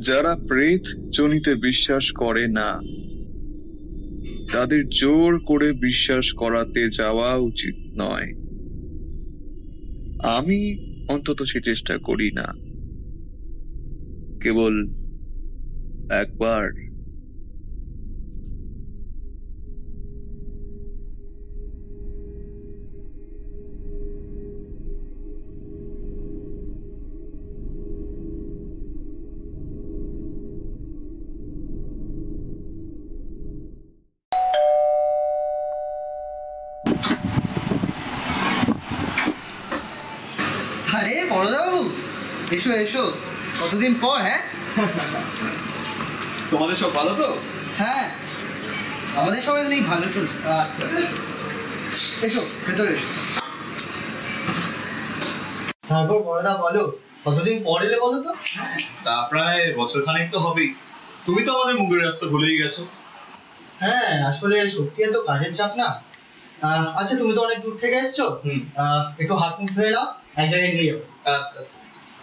যারা প্রেত জনিতে বিশ্বাস করে না তাদের জোর করে বিশ্বাস করাতে যাওয়া উচিত নয়। আমি অন্তত সে চেষ্টা করি না, কেবল একবার। আরে বড়দা বাবু, এসো এসো, কতদিন পর। হ্যাঁ, তোমাদের সব ভালো তো? হ্যাঁ, আমাদের সবাই অনেক ভালো চলছে। আচ্ছা, এসো ভেতরে এসো। তারপর বড়দা বলো, কতদিন পর এলে বলো তো? তা প্রায় বছরখানেক তো হবেই। তুমি তো আমাদের মুখের রাস্তা ভুলেই গেছো। হ্যাঁ, আসলে সত্যি এত কাজের চাপ না। আচ্ছা, তুমি তো অনেক দূর থেকে এসছো, একটু হাত মুখ ধুয়ে নাও, এক জায়গায় নিয়ে যাও। আচ্ছা আচ্ছা।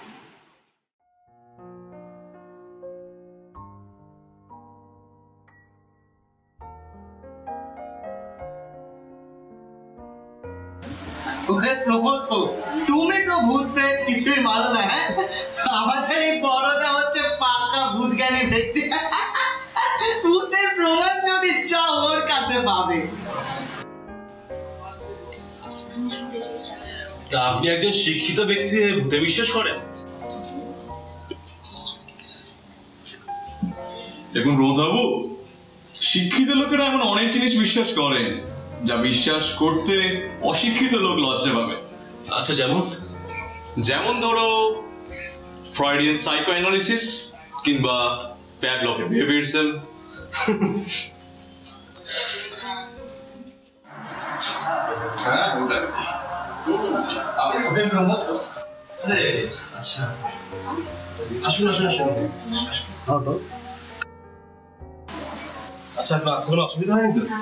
তুমি তো ভূত প্রেত কিছুই মানো না। হ্যাঁ, আমাদের এই বড়দা হচ্ছে পাকা ভূত জ্ঞানী ব্যক্তি। ভূতের প্রমাণ যদি চাও ওর কাছে পাবে। তা আপনি একজন শিক্ষিত ব্যক্তি ভূতে বিশ্বাস করেন? দেখুন রোজাবু, শিক্ষিত লোকেরা এমন অনেক জিনিস বিশ্বাস করেন যা বিশ্বাস করতে অশিক্ষিত লোক লজ্জা পাবে। আচ্ছা, যেমন? যেমন ধরো ফ্রয়েডিয়ান সাইকো অ্যানালিসিস কিংবা প্যাভলভের বিহেভিয়ারিজম। হ্যাঁ, আচ্ছা, আসুন আসুন আসুন। আচ্ছা, আপনার আসতে কোনো অসুবিধা হয়নি তো?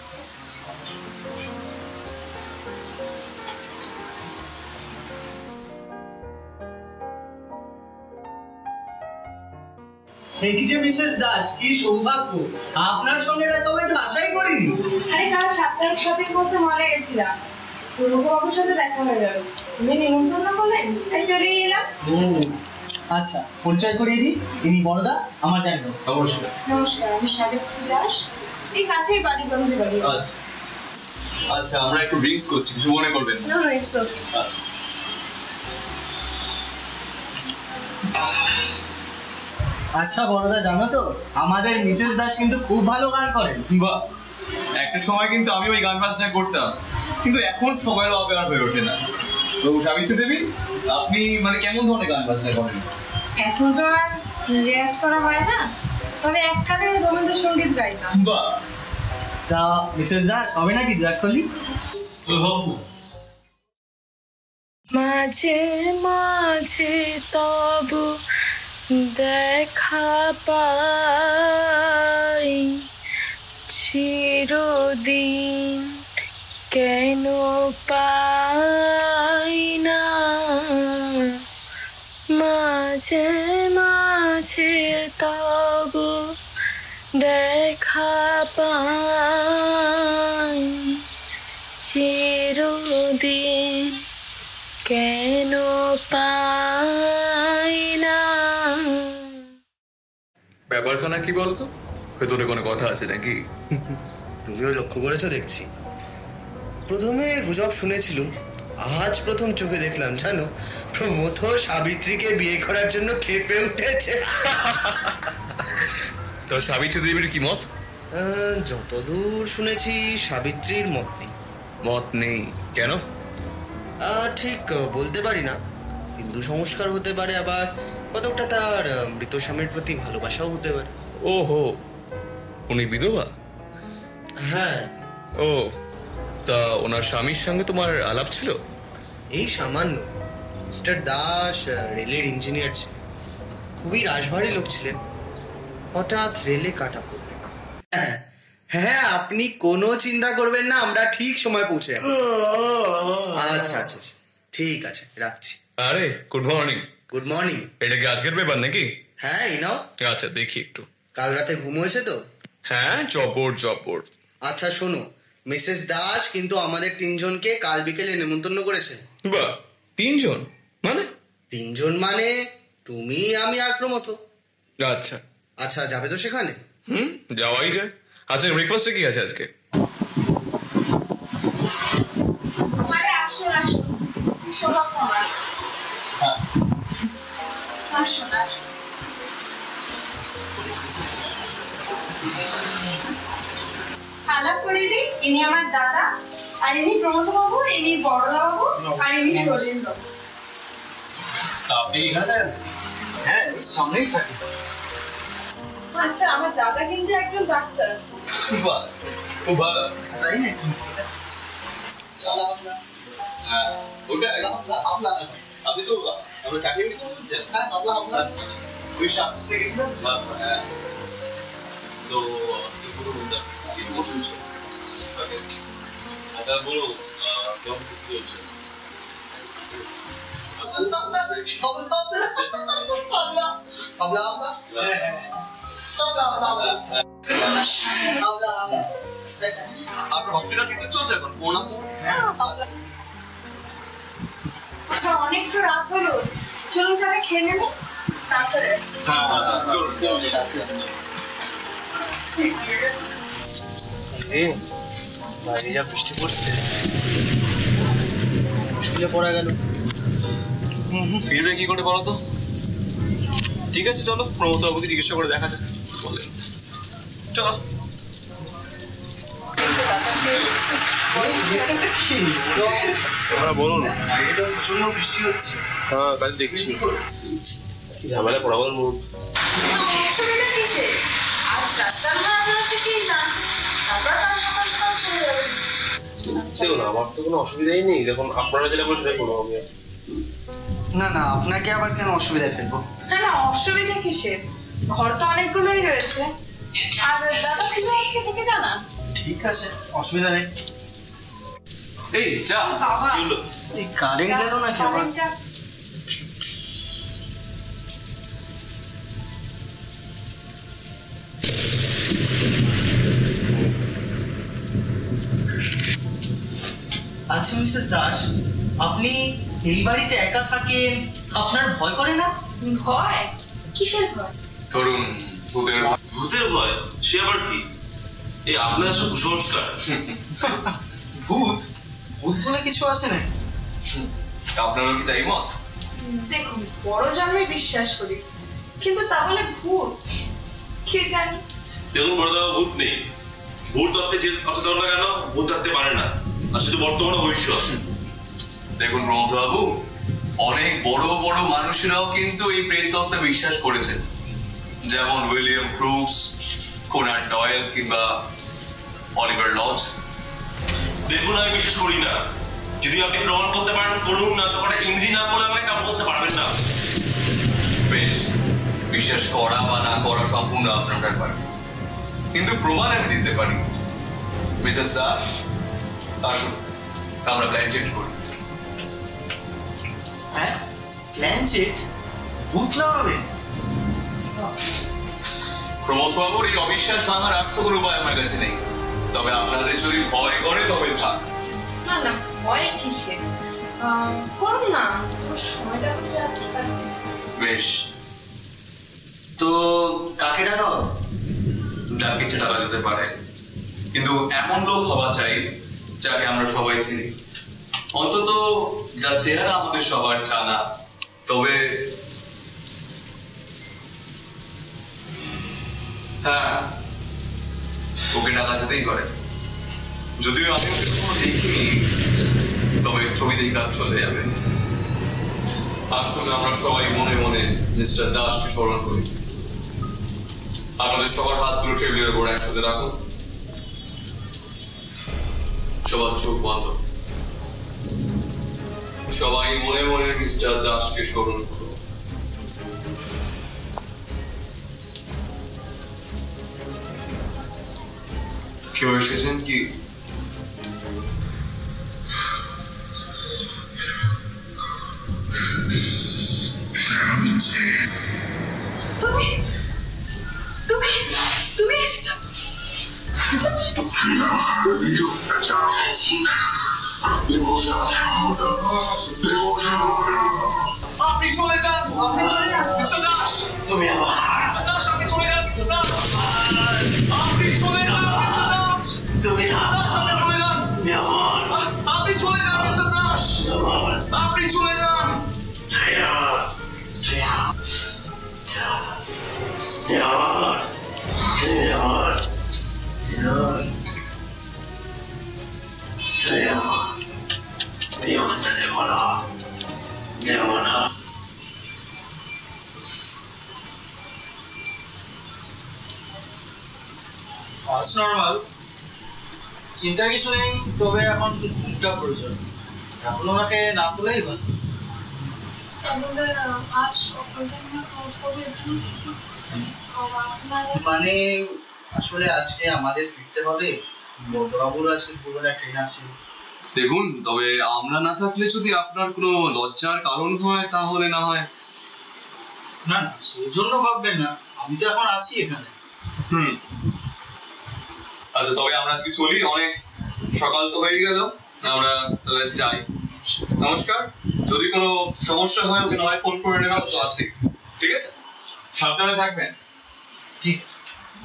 এই যে মিসেস দাস, কি সৌভাগ্য, আপনার সঙ্গে দেখা হবে তো আশাই করিনি। আরে কাল সাপ্তাহিক শপিং করতে মলে গেছিলাম, রোজাবাবুর সাথে দেখা হয়ে গেল। তুমি নিমন্ত্রণ করলেন, তাই চলে এলাম। আচ্ছা, পরিচয় করিয়ে দিই, ইনি বড়দা, আমার জানো। অবশ্যই। নমস্কার, আমি সাবিত্রী দাস, এই কাছেই বালিগঞ্জে বাড়ি। আচ্ছা আচ্ছা, আমরা একটু ড্রিঙ্কস করছি, কিছু মনে করবেন না? No no, it's okay. আচ্ছা। আচ্ছা বড়দা, জানো তো আমাদের মিসেস দাস কিন্তু খুব ভালো গান করেন। বাহ, একটা সময় কিন্তু আমি ওই গান বাজনা করতাম, কিন্তু এখন সময়ের অভাবে আর হয়ে ওঠে না। তো সাবিত্রী দেবী, আপনি মানে কেমন ধরনের গান বাজনা করেন? এখন তো আর রেয়াজ করা হয় না, তবে এককালে রবীন্দ্রসঙ্গীত গাইতাম। বাহ। তা মিসেস দাস, হবে নাকি দু এক কলি? মাঝে মাঝে তবু দেখা পাই, চিরদিন কেন পাই না। মাঝে মাঝে তবু দেখা পাই, চিরদিন কেন পাই না। ব্যাপারখানা কি বলতো? ভেতরে কোনো কথা আছে নাকি? তুমিও লক্ষ্য করেছো দেখছি। প্রথমে গুজব শুনেছিলুম, আজ প্রথম চোখে দেখলাম জানো, প্রমথ সাবিত্রীকে বিয়ে করার জন্য খেপে উঠেছে। তো সাবিত্রী দেবীর কি মত? যতদূর শুনেছি সাবিত্রীর মত নেই। মত নেই কেন? ঠিক বলতে পারি না। হিন্দু সংস্কার হতে পারে, আবার কতকটা তার মৃত স্বামীর প্রতি ভালোবাসাও হতে পারে। ওহো, উনি বিধবা? হ্যাঁ। ও, তা ওনার স্বামীর সঙ্গে তোমার আলাপ ছিল? এই সামান্য। মিস্টার দাস রেলের ইঞ্জিনিয়ার ছিলেন, খুবই রাশভারী লোক ছিলেন। হঠাৎ রেলে কাটা পড়লেন। হ্যাঁ, আপনি কোনো চিন্তা করবেন না, আমরা ঠিক সময় পৌঁছে যাব। আচ্ছা আচ্ছা আচ্ছা, ঠিক আছে, রাখছি। আরে গুড মর্নিং। Good morning. এটা কি আজকের পেপার নাকি? হ্যাঁ এই নাও। আচ্ছা দেখি একটু। কাল রাতে ঘুম হয়েছে তো? হ্যাঁ জবর জবর। আচ্ছা শোনো, মিসেস দাস কিন্তু আমাদের 3 জনকে কাল বিকেলে নেমন্তন্ন করেছে। বাহ, 3 জন মানে? 3 জন মানে তুমি, আমি আর প্রমথ। আচ্ছা আচ্ছা যাবে তো সেখানে? যাওয়াই যায়। আচ্ছা ব্রেকফাস্টে কি আছে আজকে? আলাপ করে দিই, ইনি আমার দাদা, আর ইনি প্রমথ বাবু, ইনি বড়দা বাবু, আর ইনি শরীন্দ্র বাবু। আপনি এখানে? হ্যাঁ সামনেই থাকি। আচ্ছা আমার দাদা কিন্তু একজন ডাক্তার। খুব ভালো। তাই নাকি? আপনি তো আমরা চাকরি করতেছেন? আচ্ছা ওই সামনে গেছিলাম তো বলো কেমন চলছে? আপনার হসপিটাল ট্রিটমেন্ট চলছে এখন? কোন আছে? আচ্ছা অনেক তো রাত হলো, চলুন তাহলে খেয়ে নেবো, রাত হয়ে যাচ্ছে। বাইরে যা বৃষ্টি পড়ছে, মুশকিলে পড়া গেল। ফিরবে কি করে বলো তো? ঠিক আছে চলো প্রমথ বাবুকে জিজ্ঞাসা করে দেখা যাক। চলো। বলুন। বাইরে তো প্রচন্ড বৃষ্টি হচ্ছে। হ্যাঁ কাল দেখছি ঝামেলা পড়াবার মুড। অসুবিধা কিসে? আজ রাস্তার না আপনারা থেকেই যান, তারপর কাল সকাল সকাল চলে যাবেন। দেখুন আমার তো কোনো অসুবিধাই নেই, দেখুন আপনারা যেটা বলছেন সেটাই করবো আমি। না না, আপনাকে আবার কেন অসুবিধায় ফেলবো? না না অসুবিধা কিসের, ঘর তো অনেকগুলোই রয়েছে। আর দাদা কিন্তু আজকে থেকে জানা। ঠিক আছে, অসুবিধা নেই। এই যা বাবা এই কারেন্ট গেল নাকি আবার? আচ্ছা মিসেস দাস, আপনি এই বাড়িতে একা থাকেন, আপনার ভয় করে না? ভয়? কিসের ভয়? ধরুন ভূতের ভয়। ভূতের ভয়? সে আবার কি? এই আপনার সব কুসংস্কার। ভূত? ভূত বলে কিছু আছে না? আপনারও কি তাই মত? দেখুন বড় জন্মে বিশ্বাস করি, কিন্তু তা বলে ভূত কে জানি। দেখুন বড়দা ভূত নেই, ভূত তত্ত্বে যে অচেতন না কেন ভূত থাকতে পারে না, আর শুধু বর্তমানে ভবিষ্যৎ। দেখুন প্রমথ বাবু, অনেক বড় বড় মানুষেরাও কিন্তু এই প্রেত তত্ত্বে বিশ্বাস করেছেন, যেমন উইলিয়াম ক্রুকস, কোনান ডয়েল কিংবা অলিভার লজ। দেখুন আমি বিশ্বাস করি না, যদি আপনি প্রমাণ করতে পারেন করুন, না তখন ইংরেজি না বলে আমাকে কাম করতে পারবেন না। বেশ, বিশ্বাস করা বা না করা সম্পূর্ণ আপনার ব্যাপার, কিন্তু প্রমাণ আমি দিতে পারি। মিসেস দাস আসুন, আমরা প্ল্যান চেঞ্জ করি। হ্যাঁ প্ল্যানচেট? ভূত না হবে? প্রমথ বাবুর এই অবিশ্বাস ভাঙার আর তো কোনো উপায় আমার কাছে নেই, তবে আপনাদের যদি ভয় করে তবে থাক। না না ভয় কিসের, করুন না, তোর সময়টা তো যাচ্ছে। বেশ, তো কাকে ডাকা হবে? যা কিছু টাকা যেতে পারে, কিন্তু এমন লোক হওয়া চাই যাকে আমরা সবাই চিনি, অন্তত যার চেহারা আমাদের সবার জানা। তবে হ্যাঁ, ওকে ডাকা যেতেই পারে, যদিও আমি ওকে কখনো দেখিনি, তবে ছবি দেখে কাজ চলে যাবে। আসলে আমরা সবাই মনে মনে মিস্টার দাসকে স্মরণ করি। আপনাদের সবার হাতগুলো টেবিলের উপর একসাথে রাখুন, সবার চোখ বন্ধ, সবাই মনে মনে মিস্টার দাসকে স্মরণ করুন। কেউ এসেছেন কি? তুমি তুমি তুমি এসছো? আপনি চলে যান, আপনি চলে যান মিস্টার দাস। তুমি আমার দাস আপনি চলে যান মিস্টার দাস। আপনি চলে যান মিস্টার দাস। তুমি দাস আপনি চলে যান। তুমি আমার আপনি চলে যান মিস্টার দাস। আপনি চলে যান। নর্মাল, চিন্তার কিছু নেই, তবে এখন দুধটা প্রয়োজন। এখন ওনাকে না তোলাই ভালো। মানে আসলে আজকে আমাদের ফিরতে হবে, বড়বাবুর আজকে পুরোটা ট্রেন আছে। দেখুন, তবে আমরা না থাকলে যদি আপনার কোনো লজ্জার কারণ হয় তাহলে না হয়। না না, সেই জন্য ভাববেন না, আমি তো এখন আছি এখানে। আচ্ছা, তবে আমরা আজকে চলি, অনেক সকাল তো হয়ে গেল, আমরা তাহলে যাই। নমস্কার, যদি কোনো সমস্যা হয় ওকে নয় ফোন করে নেবেন, তো আছি। ঠিক আছে, সাবধানে থাকবেন। ঠিক আছে।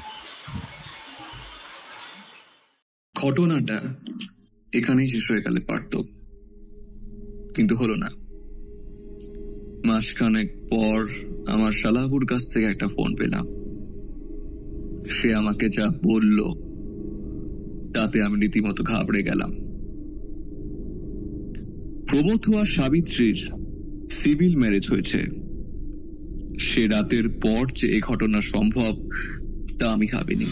ঘটনাটা এখানেই শেষ হয়ে গেলে পারত, কিন্তু হলো না। মাসখানেক পর আমার শালাবুর কাছ থেকে একটা ফোন পেলাম। সে আমাকে যা বলল তাতে আমি রীতিমতো ঘাবড়ে গেলাম। প্রমথ আর সাবিত্রীর সিভিল ম্যারেজ হয়েছে। সে রাতের পর যে এই ঘটনা সম্ভব তা আমি ভাবিনি,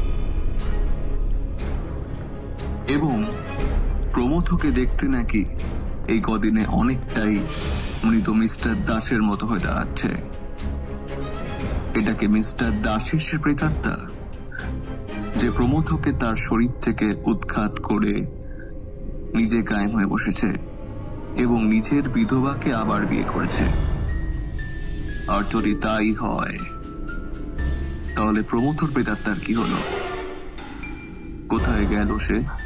এবং প্রমথকে দেখতে নাকি এই কদিনে অনেকটাই মৃত মিস্টার দাসের মতো হয়ে দাঁড়াচ্ছে। এটাকে মিস্টার দাসের সে প্রেতাত্মা, যে প্রমথকে তার শরীর থেকে উৎখাত করে নিজে কায়েম হয়ে বসেছে এবং নিজের বিধবাকে আবার বিয়ে করেছে। আর যদি তাই হয়, তাহলে প্রমথর প্রেতাত্মার কি হলো? কোথায় গেল সে?